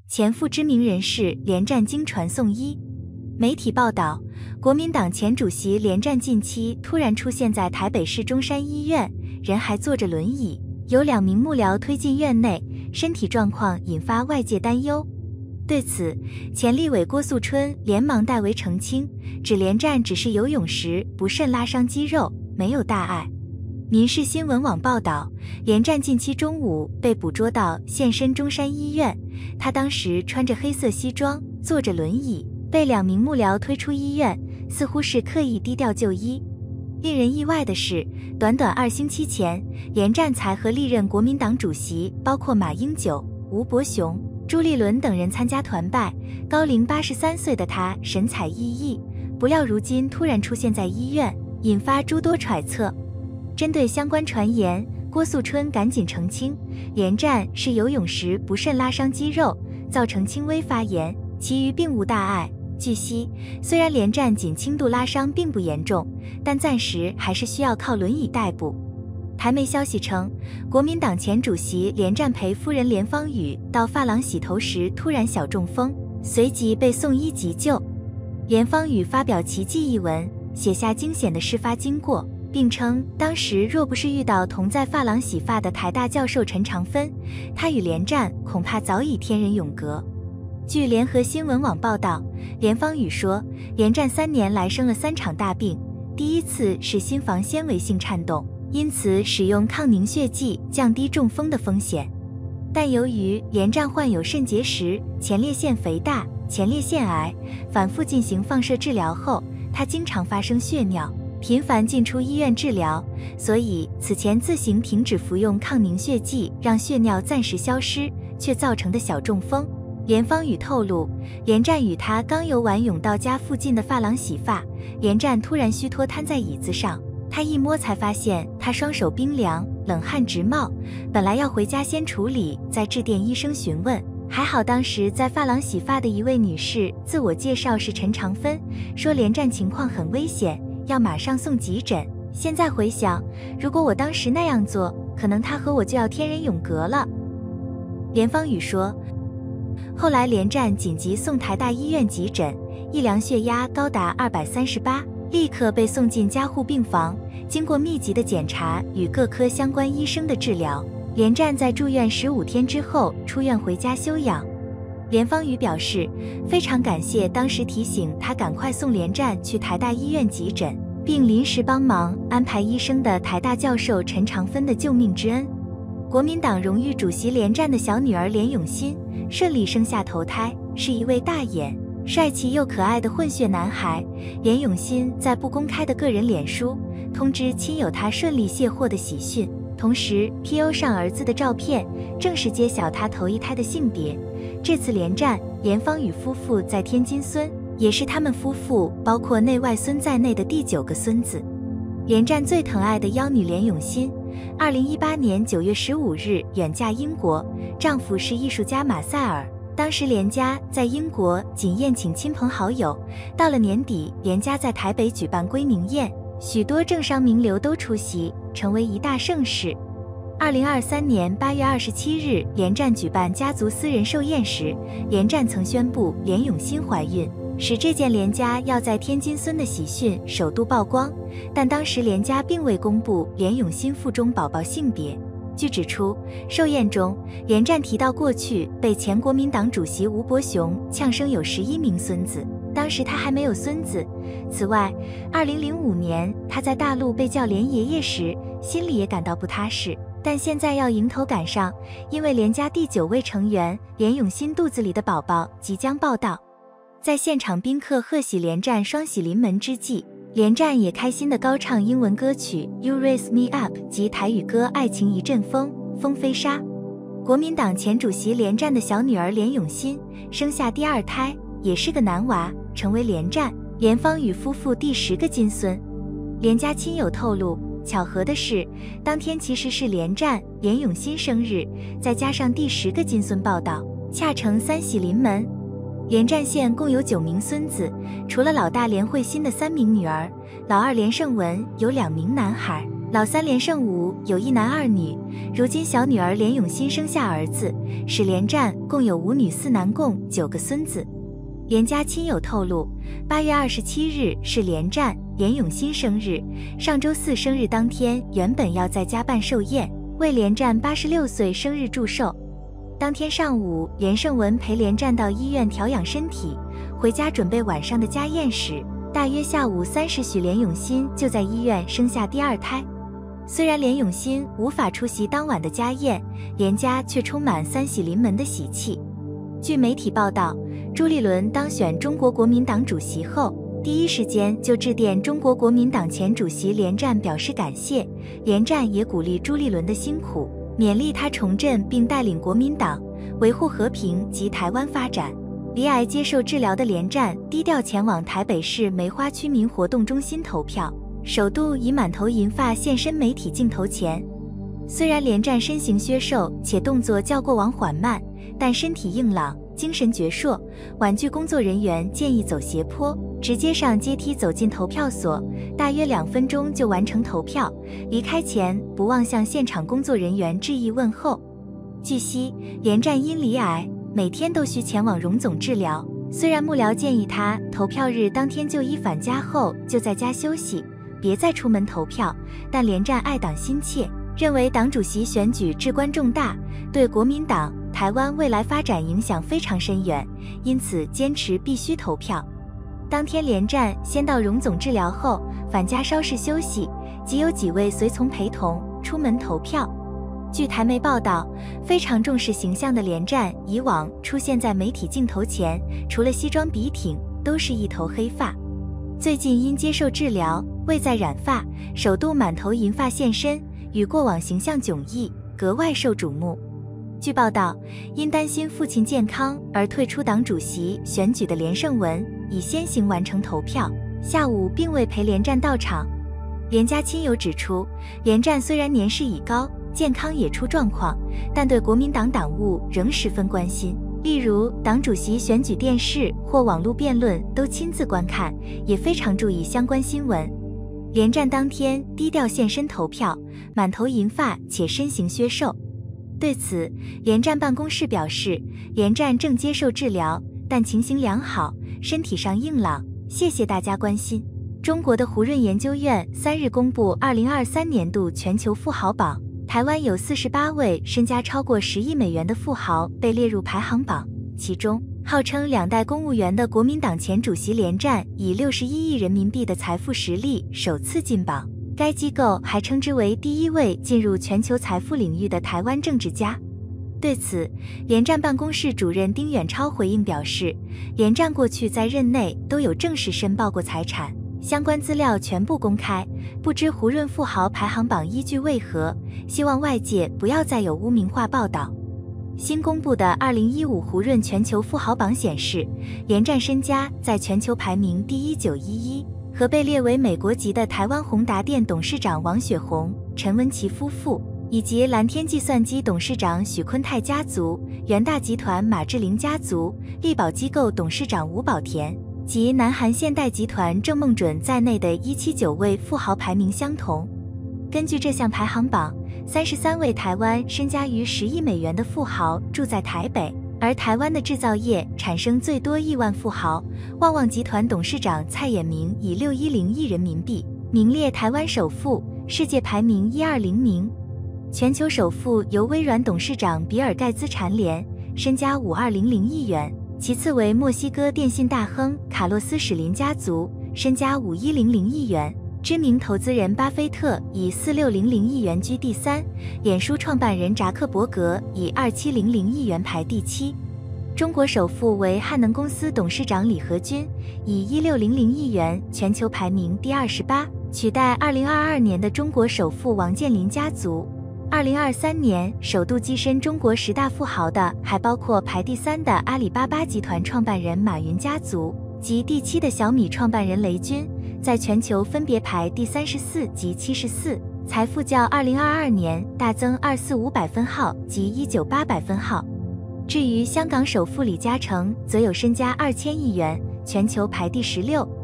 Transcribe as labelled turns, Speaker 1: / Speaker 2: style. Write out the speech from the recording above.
Speaker 1: 前副知名人士连战经传送医。媒体报道，国民党前主席连战近期突然出现在台北市中山医院，人还坐着轮椅，有2名幕僚推进院内，身体状况引发外界担忧。对此，前立委郭素春连忙代为澄清，指连战只是游泳时不慎拉伤肌肉，没有大碍。民视新闻网报道，连战近期中午被捕捉到现身中山医院，他当时穿着黑色西装，坐着轮椅，被2名幕僚推出医院，似乎是刻意低调就医。令人意外的是，短短2星期前，连战才和历任国民党主席，包括马英九、吴伯雄、朱立伦等人参加团拜，高龄83岁的他神采奕奕，不料如今突然出现在医院，引发诸多揣测。针对相关传言，郭素春赶紧澄清，连战是游泳时不慎拉伤肌肉，造成轻微发炎，其余并无大碍。据悉，虽然连战仅轻度拉伤并不严重，但暂时还是需要靠轮椅代步。台媒消息称，国民党前主席连战陪夫人连芳宇到发廊洗头时突然小中风，随即被送医急救。连芳宇发表奇迹一文，写下惊险的事发经过，并称当时若不是遇到同在发廊洗发的台大教授陈长芬，他与连战恐怕早已天人永隔。据联合新闻网报道，连芳宇说，连战3年来生了3场大病，第一次是心房纤维性颤动，因此使用抗凝血剂降低中风的风险。但由于连战患有肾结石、前列腺肥大、前列腺癌，反复进行放射治疗后，他经常发生血尿，频繁进出医院治疗，所以此前自行停止服用抗凝血剂，让血尿暂时消失，却造成的小中风。连芳宇透露，连战与他刚游完泳到家附近的发廊洗发，连战突然虚脱瘫在椅子上，他一摸才发现他双手冰凉，冷汗直冒，本来要回家先处理，再致电医生询问，还好当时在发廊洗发的一位女士自我介绍是陈长芬，说连战情况很危险，要马上送急诊。现在回想，如果我当时那样做，可能他和我就要天人永隔了。连芳宇说，后来连战紧急送台大医院急诊，一量血压高达238，立刻被送进加护病房，经过密集的检查与各科相关医生的治疗，连战在住院15天之后出院回家休养。连芳宇表示，非常感谢当时提醒他赶快送连战去台大医院急诊，并临时帮忙安排医生的台大教授陈长芬的救命之恩。国民党荣誉主席连战的小女儿连咏欣顺利生下头胎，是一位大眼、帅气又可爱的混血男孩。连咏欣在不公开的个人脸书通知亲友他顺利卸货的喜讯，同时 PO 上儿子的照片，正式揭晓他头一胎的性别。这次连战、连芳宇夫妇在天津孙，也是他们夫妇包括内外孙在内的第9个孙子。连战最疼爱的妖女连咏欣，2018年9月15日远嫁英国，丈夫是艺术家马塞尔。当时连家在英国仅宴请亲朋好友，到了年底，连家在台北举办归宁宴，许多政商名流都出席，成为一大盛事。2023年8月27日，连战举办家族私人寿宴时，连战曾宣布连咏欣怀孕，使这件连家要在天津孙的喜讯首度曝光，但当时连家并未公布连咏欣腹中宝宝性别。据指出，寿宴中连战提到过去被前国民党主席吴伯雄呛生有11名孙子，当时他还没有孙子。此外，2005年他在大陆被叫连爷爷时，心里也感到不踏实，但现在要迎头赶上，因为连家第9位成员连咏欣肚子里的宝宝即将报到。在现场宾客贺喜连战双喜临门之际，连战也开心地高唱英文歌曲 You Raise Me Up 及台语歌爱情一阵风，风飞沙。国民党前主席连战的小女儿连咏欣生下第2胎，也是个男娃，成为连战、连芳宇夫妇第10个金孙。连家亲友透露，巧合的是，当天其实是连战、连咏欣生日，再加上第10个金孙报道，恰成3喜临门。连战县共有9名孙子，除了老大连慧欣的3名女儿，老二连胜文有2名男孩。 老三连胜武有一男二女，如今小女儿连永新生下儿子，使连战共有5女4男，共9个孙子。连家亲友透露，8月27日是连战、连永新生日，上周4生日当天原本要在家办寿宴，为连战86岁生日祝寿。当天上午，连胜文陪连战到医院调养身体，回家准备晚上的家宴时，大约下午3时许，连永新就在医院生下第2胎。虽然连永新无法出席当晚的家宴，连家却充满3喜临门的喜气。据媒体报道，朱立伦当选中国国民党主席后，第一时间就致电中国国民党前主席连战表示感谢，连战也鼓励朱立伦的辛苦，勉励他重振并带领国民党维护和平及台湾发展。罹癌接受治疗的连战低调前往台北市梅花区民活动中心投票，首度以满头银发现身媒体镜头前。虽然连战身形削瘦且动作较过往缓慢，但身体硬朗，精神矍铄，婉拒工作人员建议走斜坡，直接上阶梯走进投票所，大约2分钟就完成投票。离开前不忘向现场工作人员致意问候。据悉，连战因罹癌，每天都需前往荣总治疗。虽然幕僚建议他投票日当天就医返家后就在家休息，别再出门投票，但连战爱党心切，认为党主席选举至关重大，对国民党、台湾未来发展影响非常深远，因此坚持必须投票。当天连战先到荣总治疗后返家稍事休息，即有几位随从陪同出门投票。据台媒报道，非常重视形象的连战以往出现在媒体镜头前，除了西装笔挺，都是一头黑发。最近因接受治疗，未再染发，首度满头银发现身，与过往形象迥异，格外受瞩目。据报道，因担心父亲健康而退出党主席选举的连胜文，已先行完成投票，下午并未陪连战到场。连家亲友指出，连战虽然年事已高，健康也出状况，但对国民党党务仍十分关心，例如党主席选举电视或网络辩论都亲自观看，也非常注意相关新闻。连战当天低调现身投票，满头银发且身形削瘦。对此，连战办公室表示，连战正接受治疗，但情形良好，身体上硬朗，谢谢大家关心。中国的胡润研究院3日公布2023年度全球富豪榜，台湾有48位身家超过10亿美元的富豪被列入排行榜，其中号称2代公务员的国民党前主席连战以61亿人民币的财富实力首次进榜，该机构还称之为第1位进入全球财富领域的台湾政治家。对此，连战办公室主任丁远超回应表示，连战过去在任内都有正式申报过财产，相关资料全部公开，不知胡润富豪排行榜依据为何，希望外界不要再有污名化报道。新公布的2015胡润全球富豪榜显示，连战身家在全球排名第1911，和被列为美国籍的台湾宏达电董事长王雪红、陈文琪夫妇，以及蓝天计算机董事长许昆泰家族、元大集团马志玲家族、力宝机构董事长吴宝田及南韩现代集团郑孟准在内的179位富豪排名相同。根据这项排行榜，33位台湾身家逾10亿美元的富豪住在台北，而台湾的制造业产生最多亿万富豪，旺旺集团董事长蔡衍明以610亿人民币名列台湾首富，世界排名120名。全球首富由微软董事长比尔盖茨蝉联，身家5200亿元，其次为墨西哥电信大亨卡洛斯史林家族，身家5100亿元。知名投资人巴菲特以4600亿元居第3，脸书创办人扎克伯格以2700亿元排第7。中国首富为汉能公司董事长李和军，以1600亿元全球排名第28，取代2022年的中国首富王健林家族。2023年首度跻身中国10大富豪的还包括排第3的阿里巴巴集团创办人马云家族及第7的小米创办人雷军，在全球分别排第34及74，财富较2022年大增245百分号及198百分号。至于香港首富李嘉诚，则有身家2000亿元，全球排第16。